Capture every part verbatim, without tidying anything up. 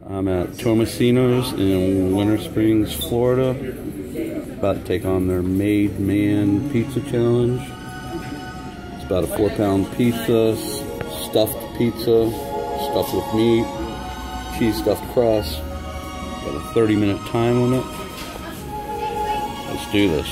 I'm at Tomasino's in Winter Springs, Florida. About to take on their Made Man Pizza Challenge. It's about a four pound pizza, stuffed pizza, stuffed with meat, cheese stuffed crust. Got a thirty minute time limit. Let's do this.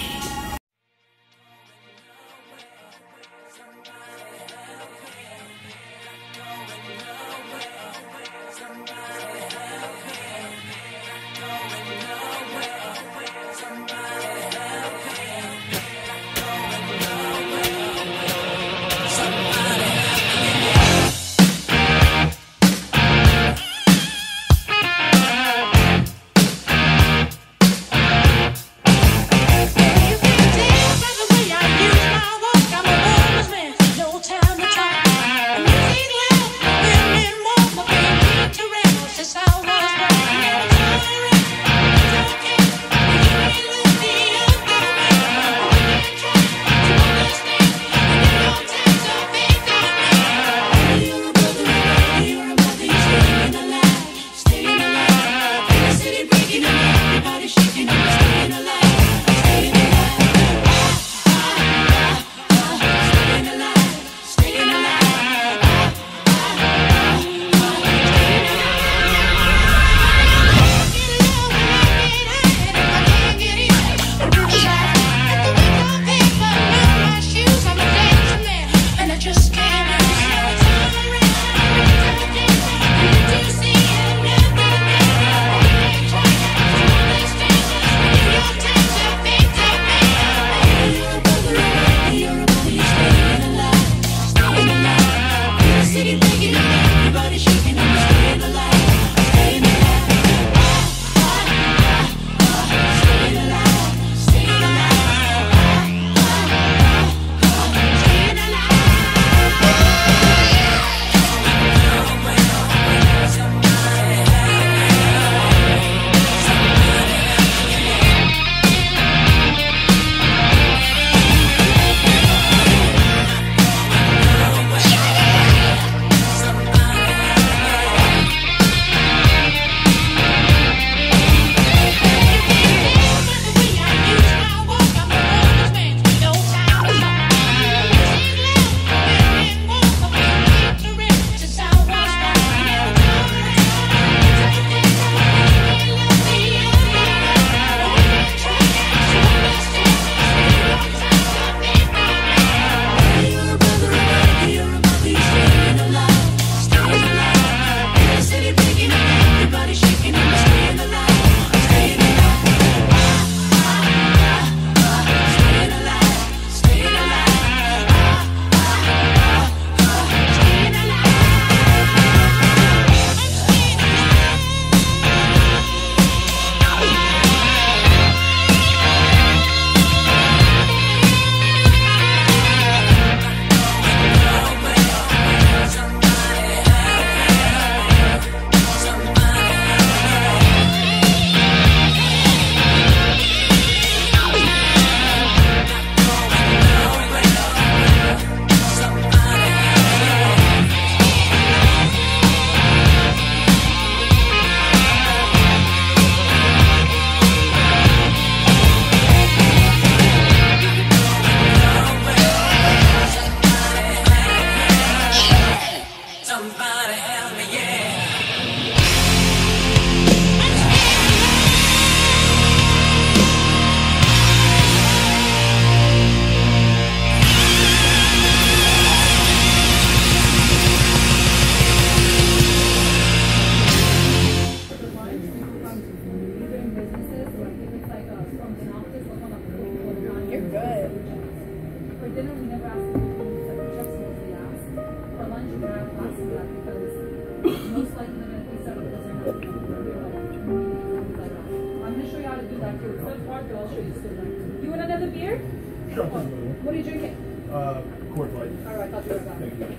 You want another beer? Sure. What are you drinking? Uh, Coors Light. All right, I'll do it. Thank you.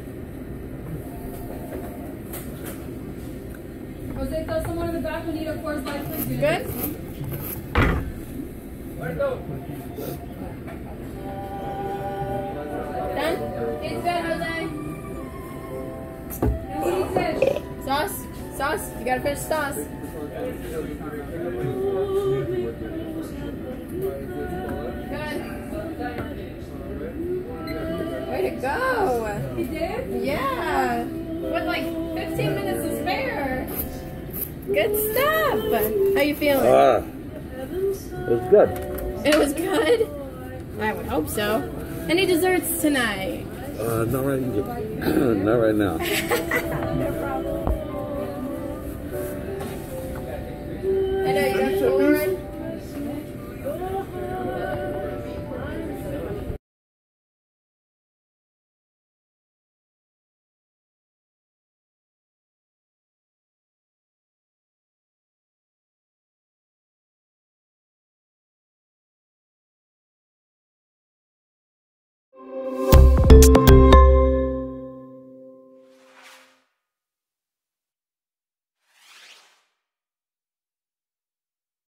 Jose, tell someone in the back we need a Coors Light, please. Good? Where's go? Done? It's done, Jose. And what do you say? Sauce? sauce? You gotta finish sauce. Good. Way to go. You did? Yeah. With like fifteen minutes to spare. Good stuff. How you feeling? Ah, it's good. It was good? I would hope so. Any desserts tonight? Uh, not right, not right now. No problem. I know you got corn.